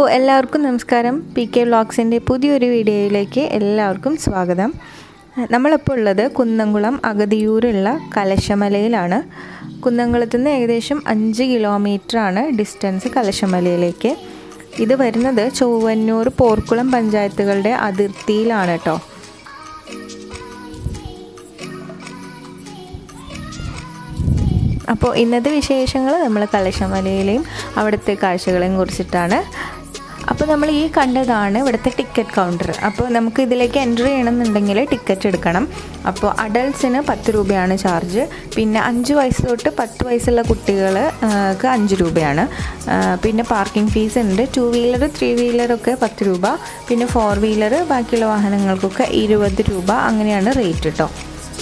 എല്ലാവർക്കും നമസ്കാരം. P K വ്ളോഗ്സിൻ്റെ പുതിയൊരു വീഡിയോയിലേക്ക് എല്ലാവർക്കും സ്വാഗതം. നമ്മളിപ്പോൾ ഉള്ളത് കുന്നംകുളം അകതിയൂരുള്ള കലശമലയിലാണ്. കുന്നംകുളത്ത് നിന്ന് ഏകദേശം 5 കിലോമീറ്ററാണ് ഡിസ്റ്റൻസ് കലശമലയിലേക്ക്. ഇത് വരുന്നത് ചൊവ്വന്നൂർ പോർക്കുളം പഞ്ചായത്തുകളുടെ അതിർത്തിയിലാണ് കേട്ടോ. അപ്പോൾ ഇന്നത്തെ വിശേഷങ്ങൾ നമ്മൾ കലശമലയിലെയും അവിടുത്തെ കാഴ്ചകളെയും കുറിച്ചിട്ടാണ്. അപ്പോൾ നമ്മൾ ഈ കണ്ടതാണ് ഇവിടുത്തെ ടിക്കറ്റ് കൗണ്ടർ. അപ്പോൾ നമുക്ക് ഇതിലേക്ക് എൻട്രി ചെയ്യണമെന്നുണ്ടെങ്കിൽ ടിക്കറ്റ് എടുക്കണം. അപ്പോൾ അഡൾട്ട്സിന് 10 രൂപയാണ് ചാർജ്. പിന്നെ 5 വയസ്സ് തൊട്ട് 10 വയസ്സുള്ള കുട്ടികൾക്ക് 5 രൂപയാണ്. പിന്നെ പാർക്കിംഗ് ഫീസ് ഉണ്ട്. 2 വീലർ 3 വീലറൊക്കെ 10 രൂപ. പിന്നെ 4 വീലർ ബാക്കിയുള്ള വാഹനങ്ങൾക്കൊക്കെ 20 രൂപ. അങ്ങനെയാണ് റേറ്റ് കേട്ടോ.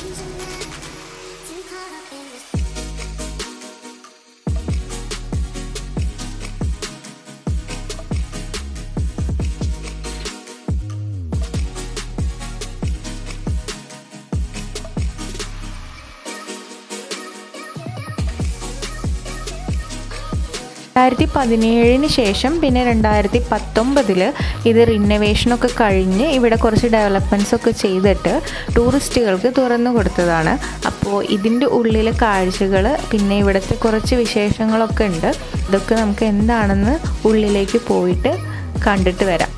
ശേഷം പിന്നെ 2019 ഇത് റിനോവേഷനൊക്കെ കഴിഞ്ഞ് ഇവിടെ കുറച്ച് ഡെവലപ്മെൻറ്റ്സൊക്കെ ചെയ്തിട്ട് ടൂറിസ്റ്റുകൾക്ക് തുറന്നു കൊടുത്തതാണ്. അപ്പോൾ ഇതിൻ്റെ ഉള്ളിലെ കാഴ്ചകൾ പിന്നെ ഇവിടുത്തെ കുറച്ച് വിശേഷങ്ങളൊക്കെ ഉണ്ട്. ഇതൊക്കെ നമുക്ക് എന്താണെന്ന് ഉള്ളിലേക്ക് പോയിട്ട് കണ്ടിട്ട് വരാം.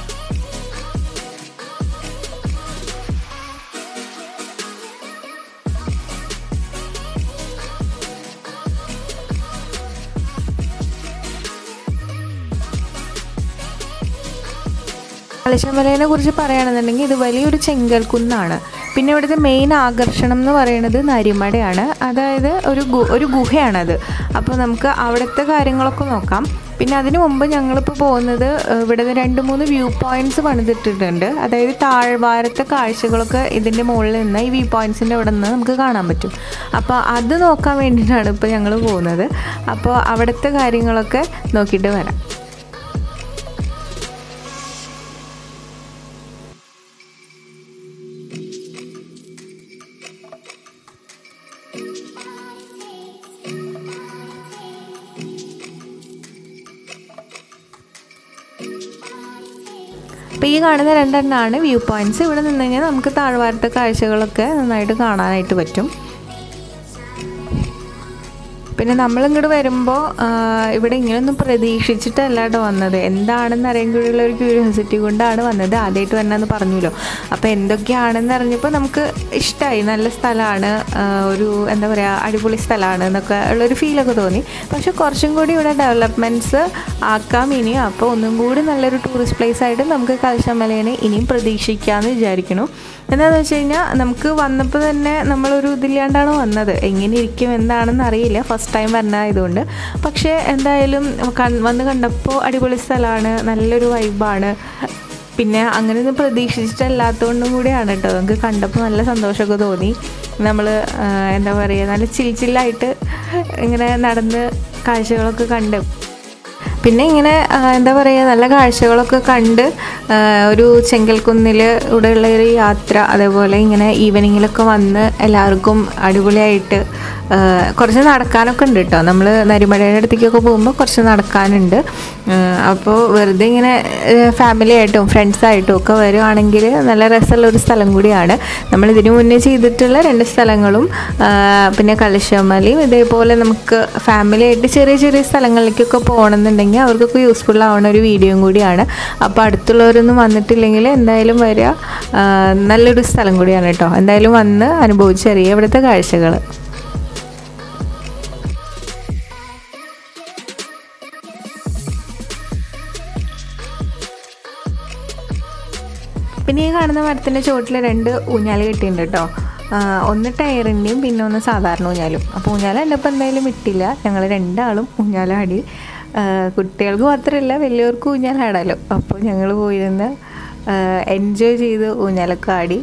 കലശമലയെ കുറിച്ച് പറയുകയാണെന്നുണ്ടെങ്കിൽ ഇത് വലിയൊരു ചെങ്കൽ കുന്നാണ്. പിന്നെ ഇവിടുത്തെ മെയിൻ ആകർഷണം എന്ന് പറയുന്നത് നരിമടയാണ്. അതായത് ഒരു ഗുഹയാണത്. അപ്പോൾ നമുക്ക് അവിടുത്തെ കാര്യങ്ങളൊക്കെ നോക്കാം. പിന്നെ അതിനു മുമ്പ് ഞങ്ങളിപ്പോൾ പോകുന്നത് ഇവിടെ 2-3 വ്യൂ പോയിൻറ്റ്സ് പണിതിട്ടിട്ടുണ്ട്. അതായത് താഴ്വാരത്തെ കാഴ്ചകളൊക്കെ ഇതിൻ്റെ മുകളിൽ നിന്ന് ഈ വ്യൂ പോയിൻറ്റ്സിൻ്റെ അവിടെ നിന്ന് നമുക്ക് കാണാൻ പറ്റും. അപ്പോൾ അത് നോക്കാൻ വേണ്ടിയിട്ടാണ് ഇപ്പോൾ ഞങ്ങൾ പോകുന്നത്. അപ്പോൾ അവിടുത്തെ കാര്യങ്ങളൊക്കെ നോക്കിയിട്ട് വരാം. അപ്പോൾ ഈ കാണുന്ന 2 എണ്ണമാണ് വ്യൂ പോയിൻറ്റ്സ്. ഇവിടെ നിന്ന് കഴിഞ്ഞാൽ നമുക്ക് താഴ്വാരത്തെ കാഴ്ചകളൊക്കെ നന്നായിട്ട് കാണാനായിട്ട് പറ്റും. പിന്നെ നമ്മളിങ്ങോട്ട് വരുമ്പോൾ ഇവിടെ ഇങ്ങനെയൊന്നും പ്രതീക്ഷിച്ചിട്ടല്ല കേട്ടോ വന്നത്. എന്താണെന്ന് അറിയാനുള്ള ഒരു ക്യൂരിയോസിറ്റി കൊണ്ടാണ് വന്നത്. ആദ്യമായിട്ട് വരണമെന്ന് പറഞ്ഞല്ലോ. അപ്പോൾ എന്തൊക്കെയാണെന്ന് അറിഞ്ഞപ്പോൾ നമുക്ക് ഇഷ്ടമായി. നല്ല സ്ഥലമാണ്, ഒരു എന്താ പറയുക, അടിപൊളി സ്ഥലമാണ് എന്നൊക്കെ ഉള്ളൊരു ഫീലൊക്കെ തോന്നി. പക്ഷെ കുറച്ചും കൂടി ഇവിടെ ഡെവലപ്മെൻറ്റ്സ് ആക്കാം ഇനി. അപ്പോൾ ഒന്നും കൂടി നല്ലൊരു ടൂറിസ്റ്റ് പ്ലേസ് ആയിട്ട് നമുക്ക് കലശമലേനെ ഇനിയും പ്രതീക്ഷിക്കാമെന്ന് വിചാരിക്കുന്നു. എന്താണെന്ന് വെച്ച് കഴിഞ്ഞാൽ നമുക്ക് വന്നപ്പോൾ തന്നെ നമ്മളൊരു ഇതില്ലാണ്ടാണ് വന്നത്. എങ്ങനെ ഇരിക്കും എന്താണെന്ന് അറിയില്ല, ഫസ്റ്റ് ടൈം വരണമായതുകൊണ്ട്. പക്ഷേ എന്തായാലും വന്ന് കണ്ടപ്പോൾ അടിപൊളി സ്ഥലമാണ്, നല്ലൊരു വൈബാണ്. പിന്നെ അങ്ങനെയൊന്നും പ്രതീക്ഷിച്ചിട്ടല്ലാത്തതുകൊണ്ടും കൂടിയാണ് കേട്ടോ. നമുക്ക് കണ്ടപ്പോൾ നല്ല സന്തോഷമൊക്കെ തോന്നി. നമ്മൾ എന്താ പറയുക, നല്ല ചില്ലായിട്ട് ഇങ്ങനെ നടന്ന് കാഴ്ചകളൊക്കെ കണ്ട് പിന്നെ ഇങ്ങനെ എന്താ പറയുക, നല്ല കാഴ്ചകളൊക്കെ കണ്ട് ഒരു ചെങ്കൽക്കുന്നിൽ ഇവിടെയുള്ള ഒരു യാത്ര, അതേപോലെ ഇങ്ങനെ ഈവനിങ്ങിലൊക്കെ വന്ന് എല്ലാവർക്കും അടിപൊളിയായിട്ട് കുറച്ച് നടക്കാനൊക്കെ ഉണ്ട് കേട്ടോ. നമ്മൾ നരിമടയുടെ അടുത്തേക്കൊക്കെ പോകുമ്പോൾ കുറച്ച് നടക്കാനുണ്ട്. അപ്പോൾ വെറുതെ ഇങ്ങനെ ഫാമിലി ആയിട്ടും ഫ്രണ്ട്സായിട്ടും ഒക്കെ വരുവാണെങ്കിൽ നല്ല രസമുള്ളൊരു സ്ഥലം കൂടിയാണ്. നമ്മളിതിനു മുന്നേ ചെയ്തിട്ടുള്ള 2 സ്ഥലങ്ങളും പിന്നെ കലശമലയും ഇതേപോലെ നമുക്ക് ഫാമിലി ആയിട്ട് ചെറിയ ചെറിയ സ്ഥലങ്ങളിലേക്കൊക്കെ പോകണമെന്നുണ്ടെങ്കിൽ അവർക്കൊക്കെ യൂസ്ഫുൾ ആവുന്ന ഒരു വീഡിയോയും കൂടിയാണ്. അപ്പോൾ അടുത്തുള്ളവരൊന്നും വന്നിട്ടില്ലെങ്കിൽ എന്തായാലും വരിക. നല്ലൊരു സ്ഥലം കൂടിയാണ് കേട്ടോ. എന്തായാലും വന്ന് അനുഭവിച്ചറിയുക ഇവിടുത്തെ കാഴ്ചകൾ. പിന്നെ ഈ കാണുന്ന മരത്തിൻ്റെ ചുവട്ടിൽ 2 ഊഞ്ഞാൽ കെട്ടിയിട്ടുണ്ട് കേട്ടോ. ഒന്ന് ടയറിൻ്റെയും പിന്നെ ഒന്ന് സാധാരണ ഊഞ്ഞാലും. അപ്പോൾ ഊഞ്ഞാൽ കണ്ടപ്പോൾ എന്തായാലും വിട്ടില്ല. ഞങ്ങൾ 2 ആളും ഊഞ്ഞാലാടി. കുട്ടികൾക്ക് മാത്രമല്ല വലിയവർക്കും ഊഞ്ഞാലാടാലോ. അപ്പോൾ ഞങ്ങൾ പോയിരുന്ന് എൻജോയ് ചെയ്ത് ഊഞ്ഞാലൊക്കെ ആടി.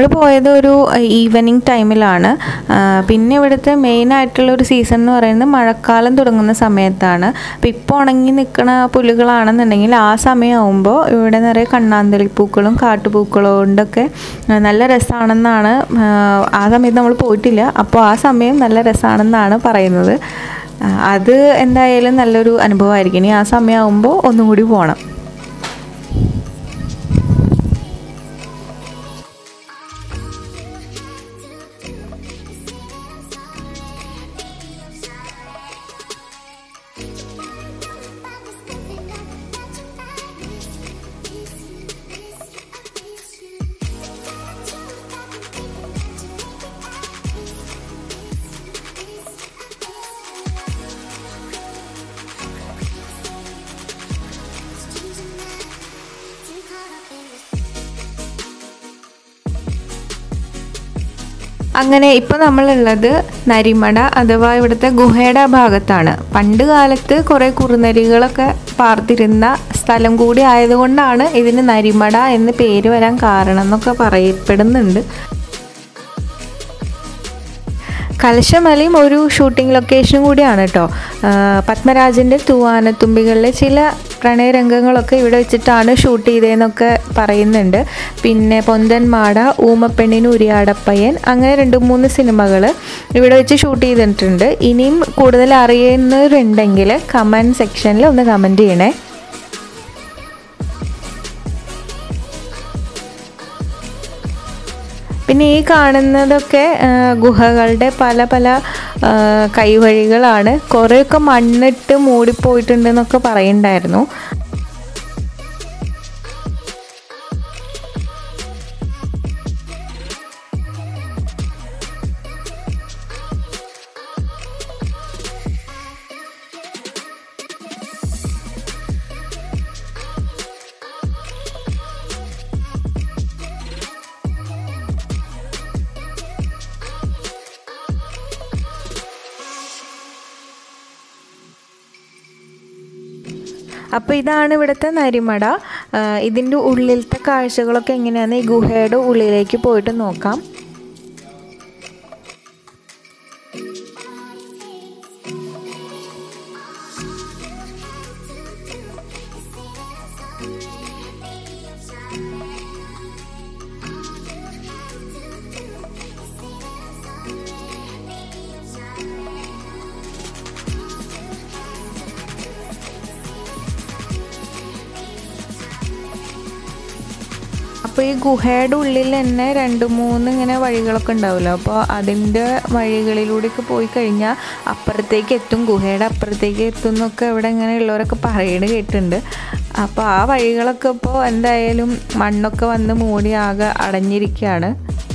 നമ്മൾ പോയത് ഒരു ഈവനിങ് ടൈമിലാണ്. പിന്നെ ഇവിടുത്തെ മെയിനായിട്ടുള്ളൊരു സീസൺ എന്ന് പറയുന്നത് മഴക്കാലം തുടങ്ങുന്ന സമയത്താണ്. അപ്പോൾ ഇപ്പോൾ ഉണങ്ങി നിൽക്കുന്ന പുല്ലുകളാണെന്നുണ്ടെങ്കിൽ ആ സമയമാകുമ്പോൾ ഇവിടെ നിറയെ കണ്ണാന്തളിപ്പൂക്കളും കാട്ടുപൂക്കളും കൊണ്ടൊക്കെ നല്ല രസമാണെന്നാണ്. ആ സമയത്ത് നമ്മൾ പോയിട്ടില്ല, അപ്പോൾ ആ സമയം നല്ല രസമാണെന്നാണ് പറയുന്നത്. അത് എന്തായാലും നല്ലൊരു അനുഭവമായിരിക്കും. ഇനി ആ സമയമാകുമ്പോൾ ഒന്നും കൂടി പോകണം. അങ്ങനെ ഇപ്പോൾ നമ്മളുള്ളത് നരിമട അഥവാ ഇവിടുത്തെ ഗുഹയുടെ ഭാഗത്താണ്. പണ്ട് കാലത്ത് കുറേ കുറുനരികളൊക്കെ പാർത്തിരുന്ന സ്ഥലം കൂടി ആയതുകൊണ്ടാണ് ഇതിന് നരിമട എന്ന് പേര് വരാൻ കാരണം എന്നൊക്കെ പറയപ്പെടുന്നുണ്ട്. കലശമലയും ഒരു ഷൂട്ടിംഗ് ലൊക്കേഷനും കൂടിയാണ് കേട്ടോ. പത്മരാജൻ്റെ തൂവാനത്തുമ്പികളിലെ ചില പ്രണയരംഗങ്ങളൊക്കെ ഇവിടെ വെച്ചിട്ടാണ് ഷൂട്ട് ചെയ്തതെന്നൊക്കെ പറയുന്നുണ്ട്. പിന്നെ പൊന്തൻ മാട, ഊമപ്പെണ്ണിന് ഉരിയാടപ്പയ്യൻ, അങ്ങനെ 2-3 സിനിമകൾ ഇവിടെ വെച്ച് ഷൂട്ട് ചെയ്തിട്ടുണ്ട്. ഇനിയും കൂടുതൽ അറിയുന്നവരുണ്ടെങ്കിൽ കമൻറ്റ് സെക്ഷനിൽ ഒന്ന് കമൻറ്റ് ചെയ്യണേ. പിന്നെ ഈ കാണുന്നതൊക്കെ ഗുഹകളുടെ പല പല കൈവഴികളാണ്. കുറേയൊക്കെ മണ്ണിട്ട് മൂടിപ്പോയിട്ടുണ്ടെന്നൊക്കെ പറയുന്നുണ്ടായിരുന്നു. അപ്പോൾ ഇതാണ് ഇവിടുത്തെ നരിമട. ഇതിൻ്റെ ഉള്ളിലത്തെ കാഴ്ചകളൊക്കെ എങ്ങനെയാണെന്ന് ഈ ഗുഹയുടെ ഉള്ളിലേക്ക് പോയിട്ട് നോക്കാം. അപ്പോൾ ഈ ഗുഹയുടെ ഉള്ളിൽ തന്നെ 2-3 ഇങ്ങനെ വഴികളൊക്കെ ഉണ്ടാവുമല്ലോ. അപ്പോൾ അതിൻ്റെ വഴികളിലൂടെയൊക്കെ പോയി കഴിഞ്ഞാൽ അപ്പുറത്തേക്ക് എത്തും, ഗുഹയുടെ അപ്പുറത്തേക്ക് എത്തും എന്നൊക്കെ ഇവിടെ ഇങ്ങനെയുള്ളവരൊക്കെ പറയുന്നത് കേട്ടിട്ടുണ്ട്. അപ്പോൾ ആ വഴികളൊക്കെ ഇപ്പോൾ എന്തായാലും മണ്ണൊക്കെ വന്ന് മൂടി ആകെ അടഞ്ഞിരിക്കുകയാണ്.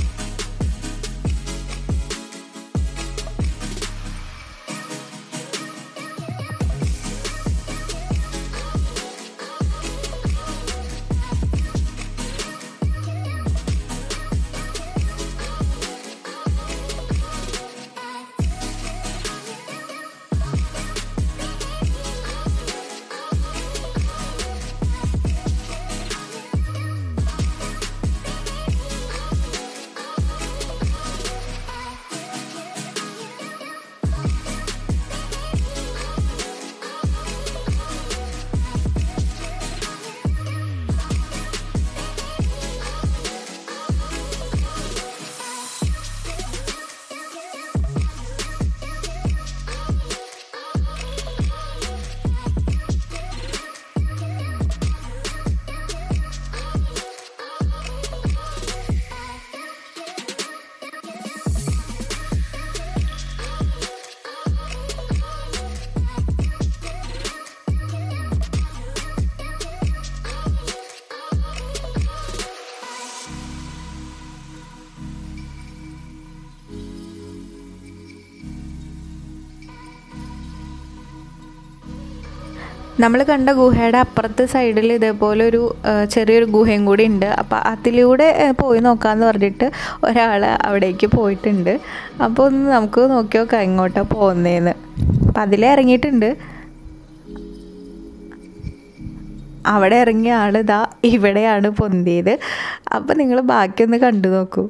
നമ്മൾ കണ്ട ഗുഹയുടെ അപ്പുറത്തെ സൈഡിൽ ഇതേപോലെ ഒരു ചെറിയൊരു ഗുഹയും കൂടി ഉണ്ട്. അപ്പോൾ അതിലൂടെ പോയി നോക്കാമെന്ന് പറഞ്ഞിട്ട് ഒരാൾ അവിടേക്ക് പോയിട്ടുണ്ട്. അപ്പോൾ ഒന്ന് നമുക്ക് നോക്കി നോക്കാം എങ്ങോട്ടാണ് പോകുന്നതെന്ന്. അപ്പം അതിലേ ഇറങ്ങിയിട്ടുണ്ട്. അവിടെ ഇറങ്ങിയ ആൾ ഇതാ ഇവിടെയാണ് പൊന്തിയത്. അപ്പോൾ നിങ്ങൾ ബാക്കിയൊന്ന് കണ്ടു നോക്കൂ.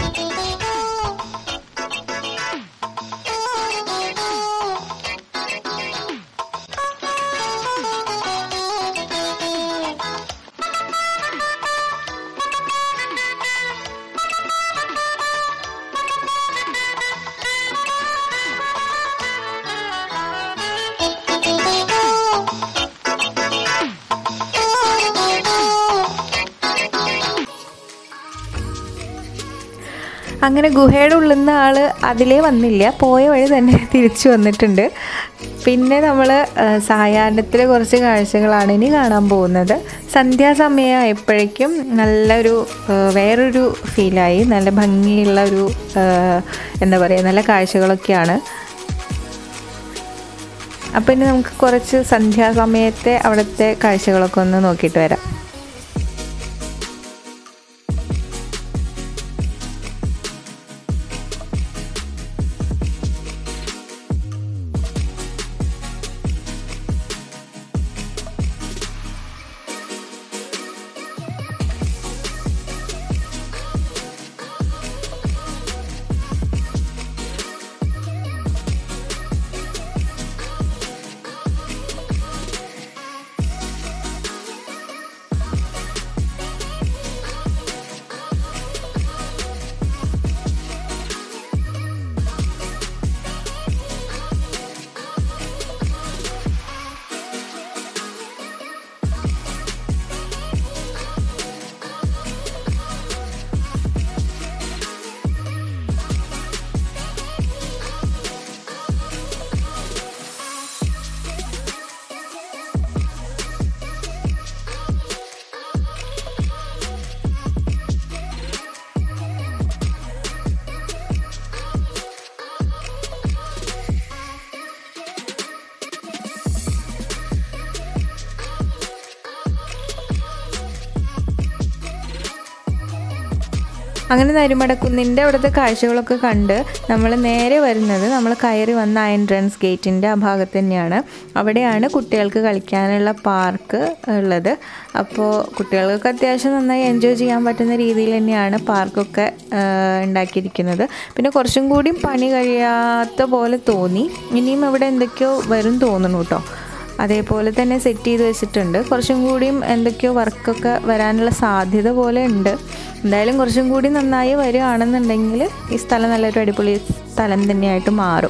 അങ്ങനെ ഗുഹയുടെ ഉള്ളിൽ നിന്ന് ആൾ അതിലേ വന്നില്ല, പോയ വഴി തന്നെ തിരിച്ചു വന്നിട്ടുണ്ട്. പിന്നെ നമ്മൾ സായാഹ്നത്തിലെ കുറച്ച് കാഴ്ചകളാണ് ഇനി കാണാൻ പോകുന്നത്. സന്ധ്യാസമയമായപ്പോഴേക്കും നല്ലൊരു വേറൊരു ഫീലായി, നല്ല ഭംഗിയുള്ള ഒരു എന്താ പറയുക, നല്ല കാഴ്ചകളൊക്കെയാണ്. അപ്പോൾ ഇനി നമുക്ക് കുറച്ച് സന്ധ്യാസമയത്തെ അവിടുത്തെ കാഴ്ചകളൊക്കെ ഒന്ന് നോക്കിയിട്ട് വരാം. അങ്ങനെ നരിമടക്കുന്നിൻ്റെ അവിടുത്തെ കാഴ്ചകളൊക്കെ കണ്ട് നമ്മൾ നേരെ വരുന്നത്, നമ്മൾ കയറി വന്ന എൻട്രൻസ് ഗേറ്റിൻ്റെ ആ ഭാഗത്ത് തന്നെയാണ്. അവിടെയാണ് കുട്ടികൾക്ക് കളിക്കാനുള്ള പാർക്ക് ഉള്ളത്. അപ്പോൾ കുട്ടികൾക്ക് അത്യാവശ്യം നന്നായി എൻജോയ് ചെയ്യാൻ പറ്റുന്ന രീതിയിൽ തന്നെയാണ് പാർക്കൊക്കെ ഉണ്ടാക്കിയിരിക്കുന്നത്. പിന്നെ കുറച്ചും കൂടി പണി കഴിയാത്ത പോലെ തോന്നി. ഇനിയും ഇവിടെ എന്തൊക്കെയോ വരും തോന്നുന്നു കേട്ടോ. അതേപോലെ തന്നെ സെറ്റ് ചെയ്ത് വെച്ചിട്ടുണ്ട്. കുറച്ചും കൂടിയും എന്തൊക്കെയോ വർക്കൊക്കെ വരാനുള്ള സാധ്യത പോലെ ഉണ്ട്. എന്തായാലും കുറച്ചും കൂടി നന്നായി വരികയാണെന്നുണ്ടെങ്കിൽ ഈ സ്ഥലം നല്ലൊരു അടിപൊളി സ്ഥലം തന്നെയായിട്ട് മാറും.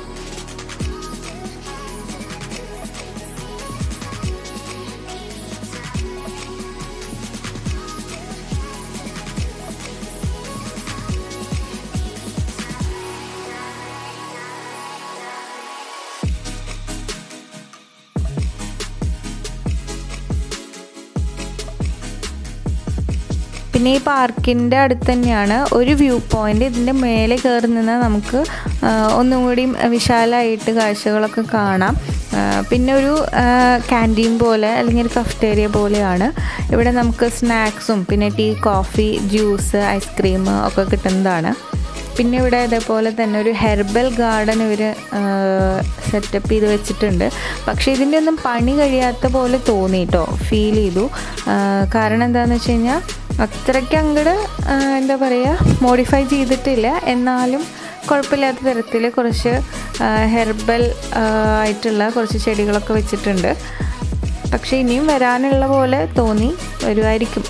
പിന്നെ ഈ പാർക്കിൻ്റെ അടുത്ത് തന്നെയാണ് ഒരു വ്യൂ പോയിൻ്റ്. ഇതിൻ്റെ മേലെ കയറി നിന്നാൽ നമുക്ക് ഒന്നും കൂടി വിശാലമായിട്ട് കാഴ്ചകളൊക്കെ കാണാം. പിന്നെ ഒരു ക്യാൻറ്റീൻ പോലെ അല്ലെങ്കിൽ ഒരു കഫ്റ്റേരിയ പോലെയാണ്. ഇവിടെ നമുക്ക് സ്നാക്സും പിന്നെ ടീ, കോഫി, ജ്യൂസ്, ഐസ്ക്രീം ഒക്കെ കിട്ടുന്നതാണ്. പിന്നെ ഇവിടെ അതേപോലെ തന്നെ ഒരു ഹെർബൽ ഗാർഡൻ ഇവർ സെറ്റപ്പ് ചെയ്ത് വെച്ചിട്ടുണ്ട്. പക്ഷേ ഇതിൻ്റെ ഒന്നും പണി കഴിയാത്ത പോലെ തോന്നി കേട്ടോ, ഫീൽ ചെയ്തു. കാരണം എന്താണെന്ന് വെച്ച് കഴിഞ്ഞാൽ അത്രയ്ക്ക് അങ്ങോട്ട് എന്താ പറയുക, മോഡിഫൈ ചെയ്തിട്ടില്ല. എന്നാലും കുഴപ്പമില്ലാത്ത തരത്തിൽ കുറച്ച് ഹെർബൽ ആയിട്ടുള്ള കുറച്ച് ചെടികളൊക്കെ വെച്ചിട്ടുണ്ട്. പക്ഷേ ഇനിയും വരാനുള്ള പോലെ തോന്നി, വരുമായിരിക്കും.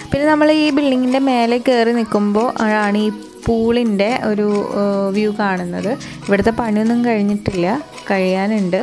പിന്നെ നമ്മൾ ഈ ബിൽഡിങ്ങിൻ്റെ മേലെ കയറി നിൽക്കുമ്പോൾ ആണ് ഈ പൂളിൻ്റെ ഒരു വ്യൂ കാണുന്നത്. ഇവിടുത്തെ പണിയൊന്നും കഴിഞ്ഞിട്ടില്ല, കഴിയാനുണ്ട്.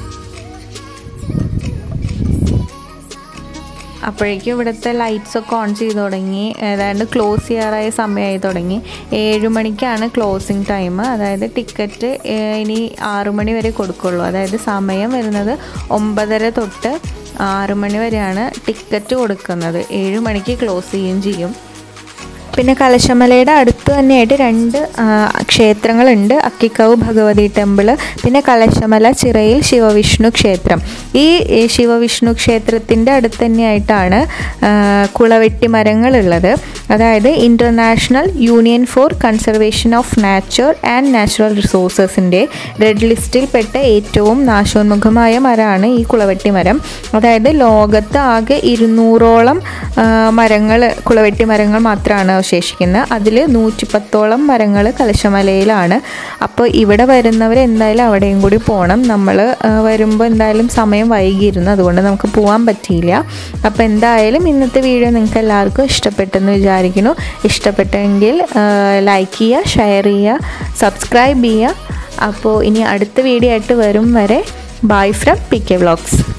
അപ്പോഴേക്കും ഇവിടുത്തെ ലൈറ്റ്സൊക്കെ ഓൺ ചെയ്ത് തുടങ്ങി, ഏതാണ്ട് ക്ലോസ് ചെയ്യാറായ സമയമായി തുടങ്ങി. 7 മണിക്കാണ് ക്ലോസിങ് ടൈം. അതായത് ടിക്കറ്റ് ഇനി 6 മണി വരെ കൊടുക്കുള്ളൂ. അതായത് സമയം വരുന്നത് 9:30 തൊട്ട് 6 മണി വരെയാണ് ടിക്കറ്റ് കൊടുക്കുന്നത്. 7 മണിക്ക് ക്ലോസ് ചെയ്യുകയും ചെയ്യും. പിന്നെ കലശമലയുടെ അടുത്ത് തന്നെയായിട്ട് 2 ക്ഷേത്രങ്ങളുണ്ട്. അക്കിക്കാവ് ഭഗവതി ടെമ്പിൾ, പിന്നെ കലശമല ചിറയിൽ ശിവവിഷ്ണു ക്ഷേത്രം. ഈ ശിവവിഷ്ണു ക്ഷേത്രത്തിൻ്റെ അടുത്ത് തന്നെയായിട്ടാണ് കുളവെട്ടി മരങ്ങളുള്ളത്. അതായത് international union for conservation of nature and natural റിസോഴ്സസിൻ്റെ റെഡ് ലിസ്റ്റിൽപ്പെട്ട ഏറ്റവും നാശോന്മുഖമായ മരമാണ് ഈ കുളവെട്ടി മരം. അതായത് ലോകത്ത് ആകെ 200ഓളം മരങ്ങൾ, കുളവെട്ടി മരങ്ങൾ മാത്രമാണ് അവശേഷിക്കുന്നത്. അതിൽ 110ഓളം മരങ്ങൾ കലശമലയിലാണ്. അപ്പോൾ ഇവിടെ വരുന്നവർ എന്തായാലും അവിടെയും കൂടി പോകണം. നമ്മൾ വരുമ്പോൾ എന്തായാലും സമയം വൈകിയിരുന്നു, അതുകൊണ്ട് നമുക്ക് പോകാൻ പറ്റിയില്ല. അപ്പോൾ എന്തായാലും ഇന്നത്തെ വീഡിയോ നിങ്ങൾക്ക് എല്ലാവർക്കും ഇഷ്ടപ്പെട്ടെന്ന് വിചാരിക്കുന്നു. ഇഷ്ടപ്പെട്ടെങ്കിൽ ലൈക്ക് ചെയ്യുക, ഷെയർ ചെയ്യുക, സബ്സ്ക്രൈബ് ചെയ്യുക. അപ്പോൾ ഇനി അടുത്ത വീഡിയോ ആയിട്ട് വരും വരെ ബൈ ഫ്രം PK Vlogs.